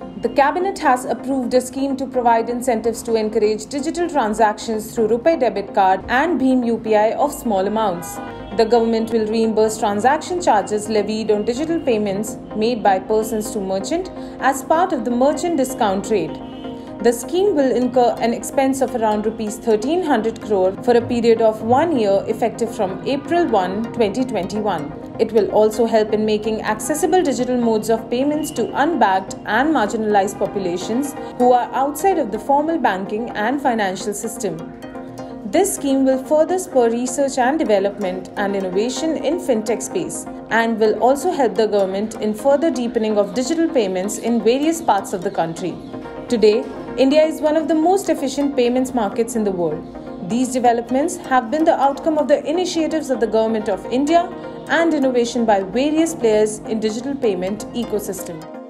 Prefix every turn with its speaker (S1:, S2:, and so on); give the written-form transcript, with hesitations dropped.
S1: The Cabinet has approved a scheme to provide incentives to encourage digital transactions through RuPay debit card and Bhim UPI of small amounts. The government will reimburse transaction charges levied on digital payments made by persons to merchant as part of the merchant discount rate. The scheme will incur an expense of around Rs 1,300 crore for a period of 1 year effective from April 1, 2021. It will also help in making accessible digital modes of payments to unbanked and marginalized populations who are outside of the formal banking and financial system. This scheme will further spur research and development and innovation in fintech space and will also help the government in further deepening of digital payments in various parts of the country. Today, India is one of the most efficient payments markets in the world. These developments have been the outcome of the initiatives of the Government of India and innovation by various players in digital payment ecosystem.